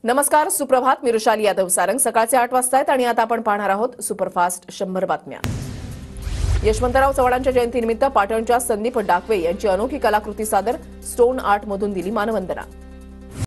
नमस्कार, सुप्रभात. मी रुशाली यादव सारंग. सकाळचे 8 वाजता आहेत आणि आता आपण पाहणार आहोत सुपरफास्ट 100 बातम्या. यशवंतराव चव्हाणांच्या जयंतीनिमित्त पाटणच्या संदीप डाकवे यांची अनोखी कलाकृती सादर. स्टोन आर्ट मधून दिली मानवंदना.